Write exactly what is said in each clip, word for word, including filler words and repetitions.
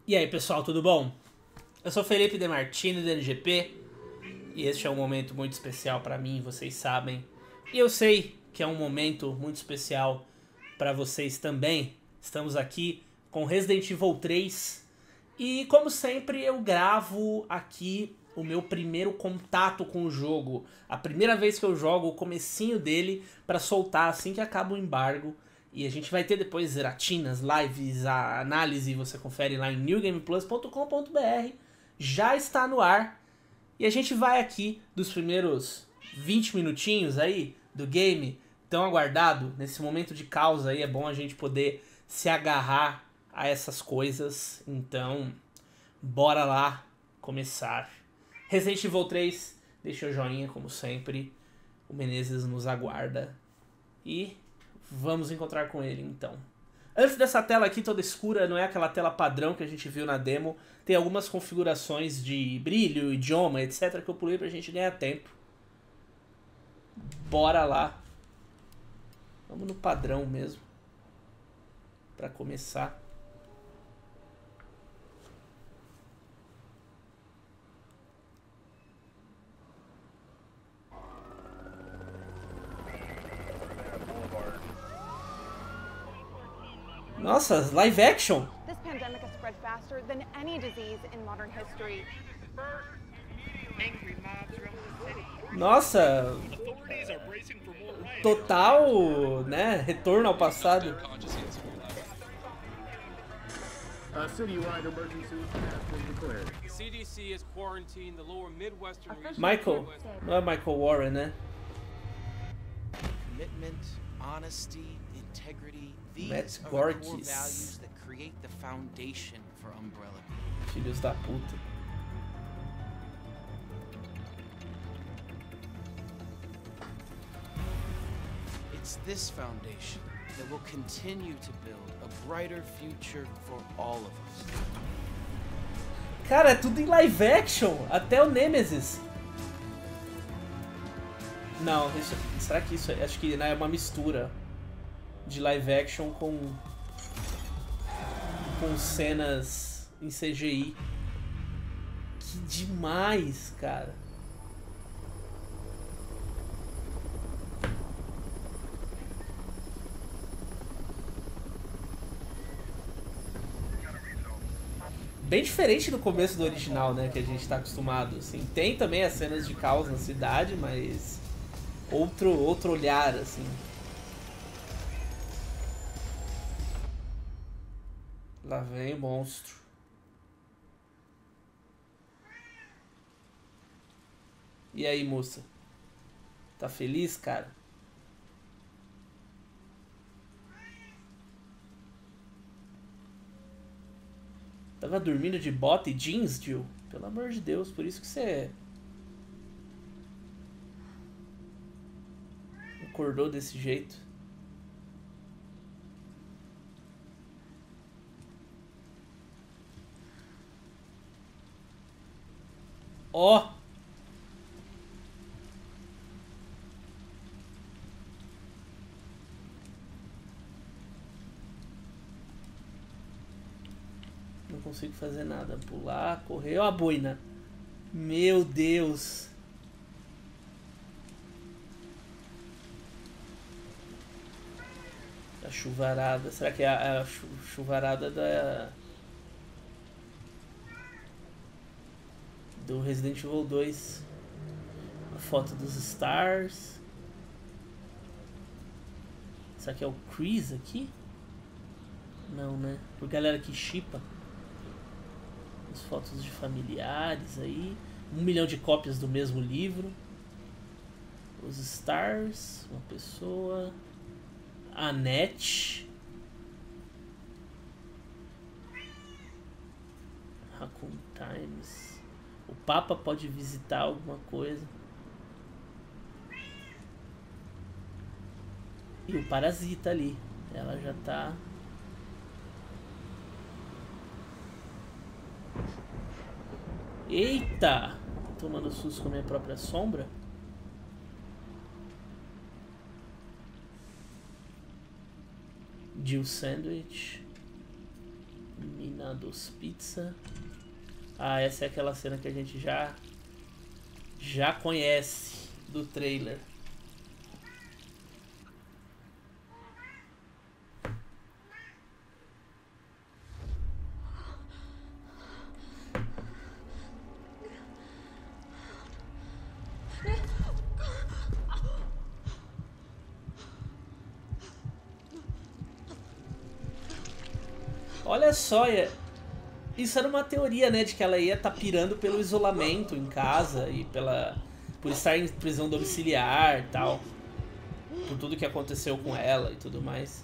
E aí pessoal, tudo bom? Eu sou Felipe Demartini do N G P e este é um momento muito especial para mim, vocês sabem. E eu sei que é um momento muito especial para vocês também. Estamos aqui com Resident Evil três e, como sempre, eu gravo aqui o meu primeiro contato com o jogo. A primeira vez que eu jogo, o comecinho dele, para soltar assim que acaba o embargo. E a gente vai ter depois zeratinas, lives, a análise, você confere lá em new game plus ponto com ponto b r. Já está no ar. E a gente vai aqui dos primeiros vinte minutinhos aí do game, tão aguardado, nesse momento de causa aí, é bom a gente poder se agarrar a essas coisas. Então, bora lá começar. Resident Evil três, deixa o joinha como sempre. O Menezes nos aguarda. E vamos encontrar com ele, então. Antes dessa tela aqui toda escura, não é aquela tela padrão que a gente viu na demo. Tem algumas configurações de brilho, idioma, etcétera que eu pulei pra gente ganhar tempo. Bora lá. Vamos no padrão mesmo. Pra começar. Nossa, live action! This pandemic has spread faster than any disease in modern history. Nossa, total, né, retorno ao passado. A citywide emergency has been declared. The C D C has quarantined the lower Midwestern region. Michael, não é Michael Warren, né? Commitment, honesty, integrity, these Matt are the Gorges. core values that create the foundation for Umbrella. Filhos da puta. It's this foundation that will continue to build a brighter future for all of us. Cara, é tudo em live action, até o Nemesis. Não, isso, será que isso é, acho que né, é uma mistura de live action com com cenas em C G I. Que demais, cara. Bem diferente do começo do original, né, que a gente tá acostumado, assim. Tem também as cenas de caos na cidade, mas outro outro olhar, assim. Lá vem o monstro. E aí, moça? Tá feliz, cara? Tava dormindo de bota e jeans, Jill? Pelo amor de Deus, por isso que você acordou desse jeito. Ó! Oh! Não consigo fazer nada. Pular, correr. Ó a boina. Meu Deus. A chuvarada. Será que é a, a chu- chuvarada da... do Resident Evil dois? A foto dos Stars. Será que é o Chris aqui? Não, né? Por galera que shippa. As fotos de familiares aí. Um milhão de cópias do mesmo livro. Os Stars. Uma pessoa. A Annette. Raccoon Times. O Papa pode visitar alguma coisa. E o Parasita ali. Ela já tá... Eita! Tomando susto com a minha própria sombra. Jill Sandwich. Mina Domino's Pizza. Ah, essa é aquela cena que a gente já já conhece do trailer. Olha só, isso era uma teoria, né, de que ela ia estar tá pirando pelo isolamento em casa e pela por estar em prisão domiciliar e tal, por tudo que aconteceu com ela e tudo mais.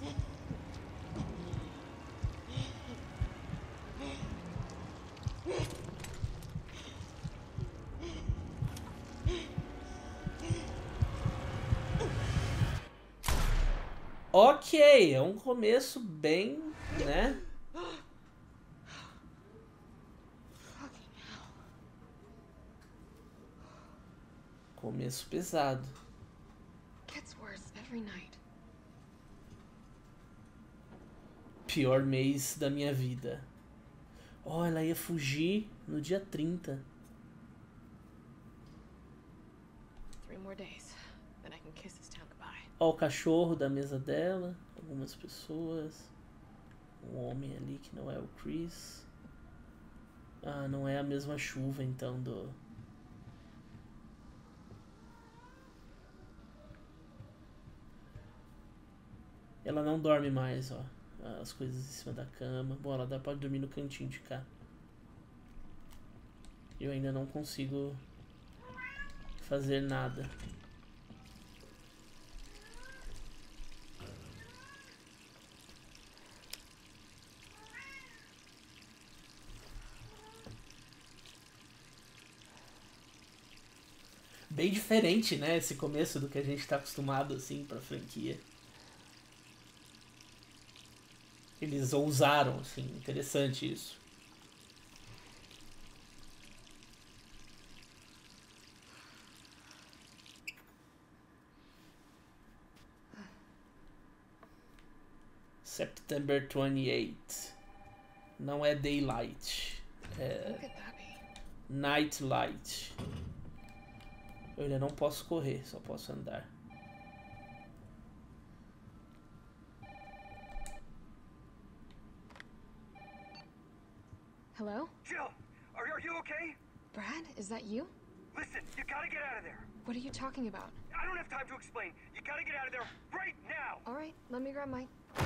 Ok, é um começo bem, né? Começo pesado. Pior mês da minha vida. Oh, ela ia fugir no dia trinta. Ó, oh, o cachorro da mesa dela. Algumas pessoas. Um homem ali que não é o Chris. Ah, não é a mesma chuva então do... Ela não dorme mais, ó. As coisas em cima da cama. Bom, ela pode dormir no cantinho de cá. Eu ainda não consigo fazer nada. Bem diferente, né? Esse começo do que a gente tá acostumado, assim, pra franquia. Eles ousaram, assim, interessante isso. September twenty-eighth. Não é daylight. É night light. Eu ainda não posso correr, só posso andar. Hello? Jill, are, are you okay? Brad, is that you? Listen, you gotta get out of there. What are you talking about? I don't have time to explain. You gotta get out of there right now. All right, let me grab my...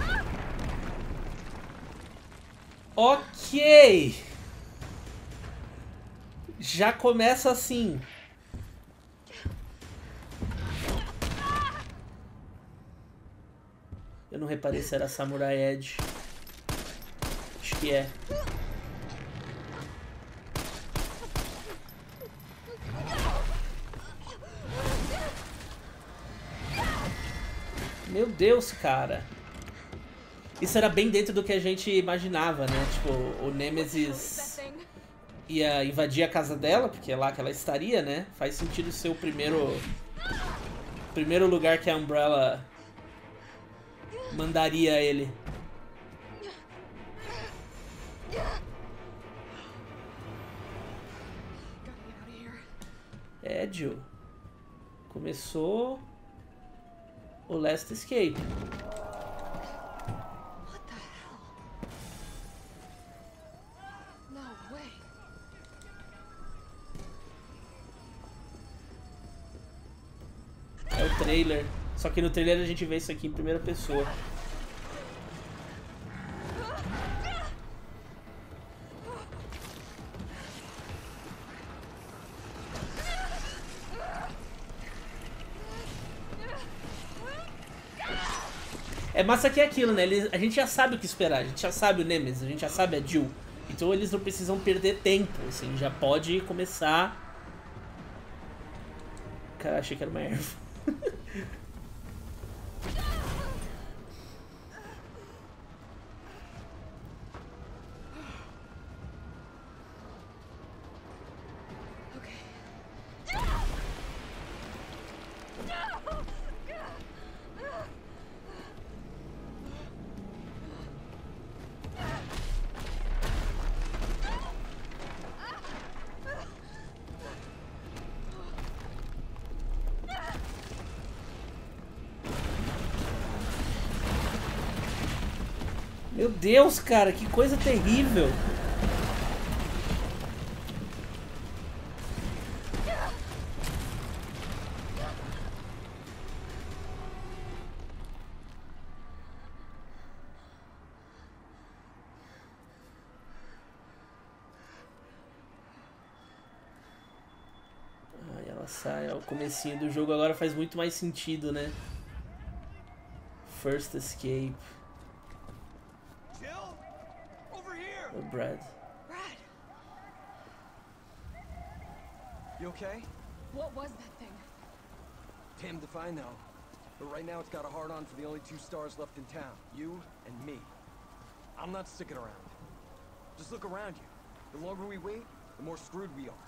Ok. Já começa assim. Eu não reparei se era Samurai Edge. Acho que é. Meu Deus, cara. Isso era bem dentro do que a gente imaginava, né? Tipo, o Nemesis ia invadir a casa dela, porque é lá que ela estaria, né? Faz sentido ser o primeiro... Primeiro lugar que a Umbrella mandaria ele. É, Jill. Começou o Last Escape. É o trailer. Só que no trailer a gente vê isso aqui em primeira pessoa. É massa que é aquilo, né? Eles, a gente já sabe o que esperar, a gente já sabe o Nemesis, a gente já sabe a Jill. Então eles não precisam perder tempo, assim, já pode começar... Cara, achei que era uma erva. Meu Deus, cara, que coisa terrível. Ai, ela sai, ó, o comecinho do jogo agora faz muito mais sentido, né? First escape. Jill? Over here! O Brad. Brad, You okay? what was that thing? Damned if I know. But right now it's got a hard-on for the only two stars left in town. You and me. I'm not sticking around. Just look around you. The longer we wait, the more screwed we are.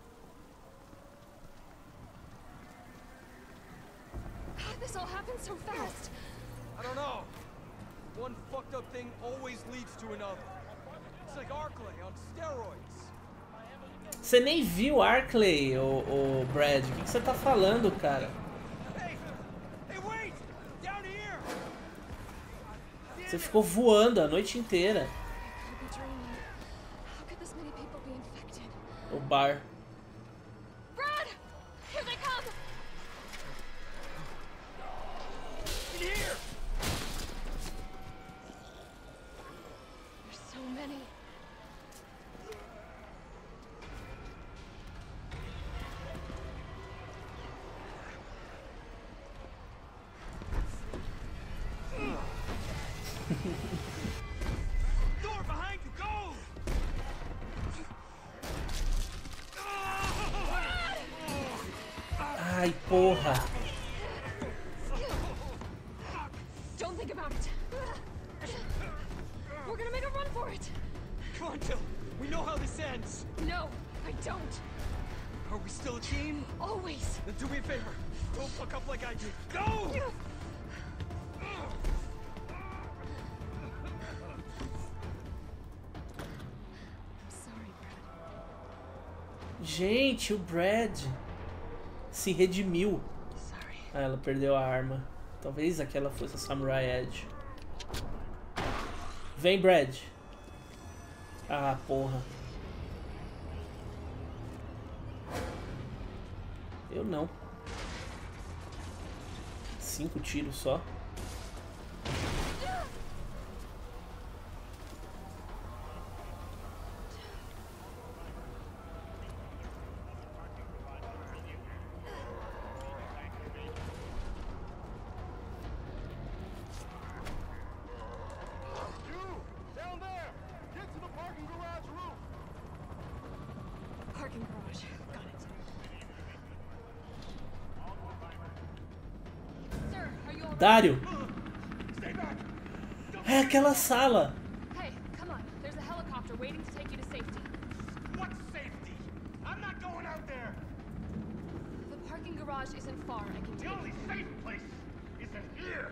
How'd this all happen so fast? I don't know. One fucked up thing always leads to another. It's like Arklay on steroids. Você nem viu Arklay, ô, ô Brad. O que, que você tá falando, cara? Hey! Hey, wait! Down here! Você ficou voando a noite inteira. I could be dreaming. How could this many people be infected? O bar. Brad! Here they come! In here! There's so many. Door behind you! Go! Ai, porra. Don't think about it. We're gonna make a run for it. Come on, Jill. We know how this ends. No, I don't. Are we still a team? Always. Then do me a favor. Don't fuck up like I did. Go! I'm sorry, Brad. Gente, o Brad se redimiu. Sorry. Ah, ela perdeu a arma. Talvez aquela fosse a Samurai Edge. Vem, Brad. Ah, porra. Eu não. Cinco tiros só. Down there! Get to the parking garage roof! Parking garage. Got it. Sir, are you all right? Dário! Stay back! É aquela sala! Hey, come on. There's a helicopter waiting to take you to safety. What safety? I'm not going out there! The parking garage isn't far. I can The take only you. safe place is in here!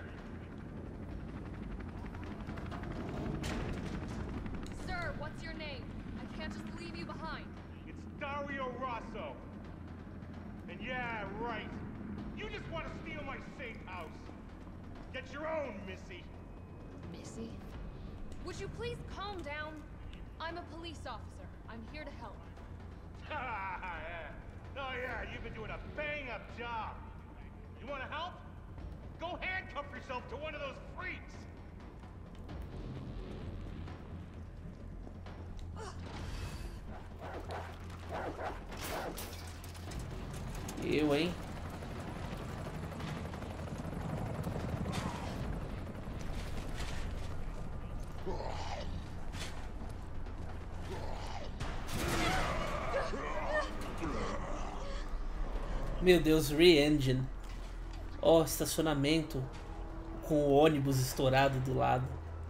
Sir, what's your name? I can't just leave you behind. It's Dario Rosso. And yeah, right. You just want to steal my safe house. Get your own, Missy. Missy? Would you please calm down? I'm a police officer. I'm here to help. Yeah. Oh yeah, you've been doing a bang-up job. You want to help? Go handcuff yourself to one of those freaks. Eu, hein? Meu Deus, Re-Engine. Ó, estacionamento com o ônibus estourado do lado.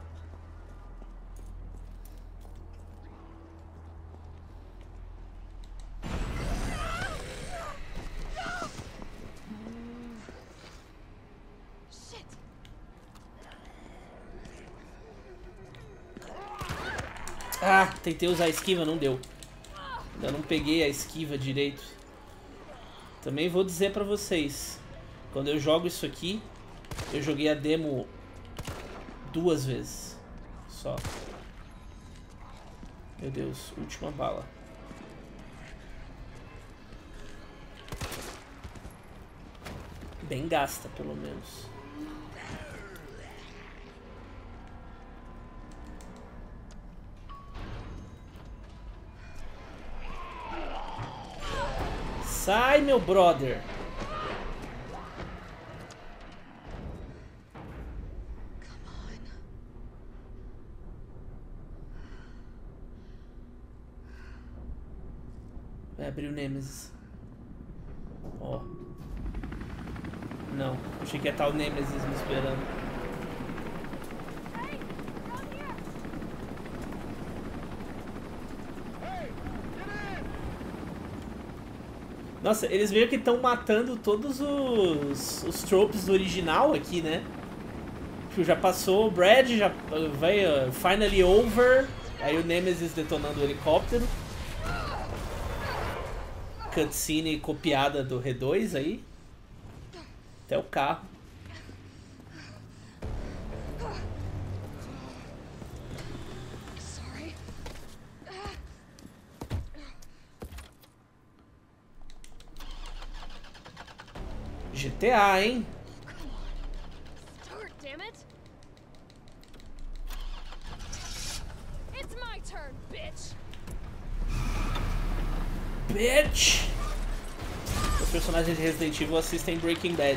Shit! Ah, tentei usar a esquiva, não deu. Ainda não peguei a esquiva direito. Também vou dizer pra vocês, quando eu jogo isso aqui, eu joguei a demo duas vezes. só. Meu Deus, última bala. Bem gasta, pelo menos. Sai, meu brother. Vai abrir o Nemesis. Ó. Oh. Não, achei que ia estar o Nemesis me esperando. Nossa, eles meio que estão matando todos os, os tropes do original aqui, né? Já passou o Brad, já vai uh, finally over. Aí o Nemesis detonando o helicóptero. Cutscene copiada do R dois aí. Até o carro. G T A, hein? Start, damn it. It's my turn, bitch. Bitch! Os personagens de Resident Evil assistem Breaking Bad.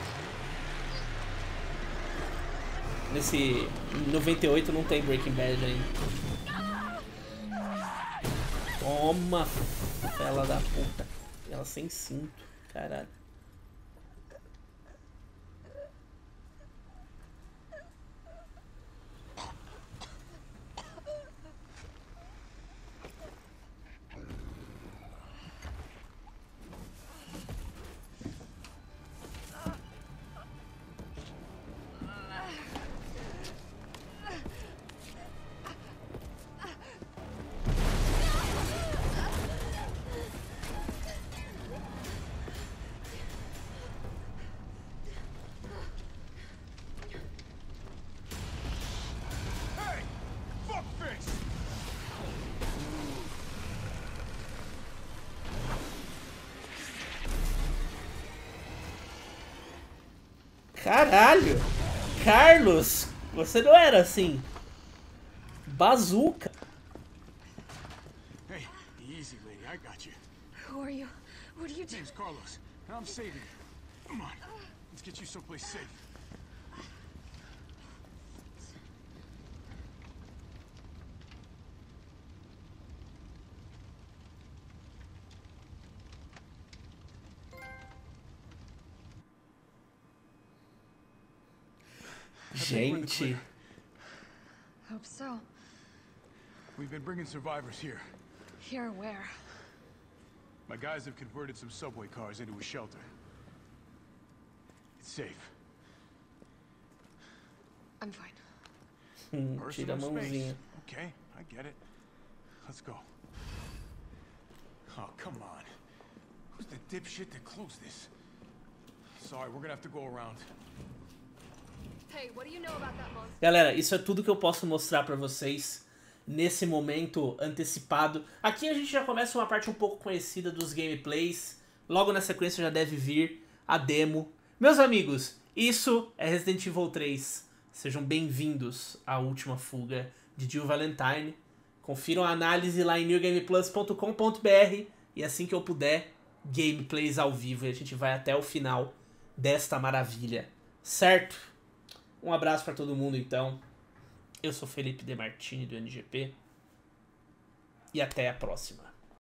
Nesse noventa e oito não tem Breaking Bad ainda. Toma, fela da puta. Ela sem cinto, caralho. Caralho! Carlos! Você não era assim! Bazooka! Hey, easy, lady. I got you. Who are you? What are you doing? Name's Carlos, and I'm saving you. Come on, let's get you someplace safe. Gente. Hope so. We've been bringing survivors here. Here where? My guys have converted some subway cars into a shelter. It's safe. I'm fine. Hum, tira a Personal mãozinha. space. Okay, I get it. Let's go. Oh, come on. Who's the dipshit that closed this? Sorry, we're gonna have to go around. Hey, what do you know about that monster? Galera, isso é tudo que eu posso mostrar pra vocês nesse momento antecipado. Aqui a gente já começa uma parte um pouco conhecida dos gameplays. Logo na sequência já deve vir a demo. Meus amigos, isso é Resident Evil três. Sejam bem-vindos à última fuga de Jill Valentine. Confiram a análise lá em new game plus ponto com ponto br e assim que eu puder, gameplays ao vivo. E a gente vai até o final desta maravilha. Certo? Um abraço pra todo mundo, então. Eu sou Felipe De Martini, do N G P. E até a próxima.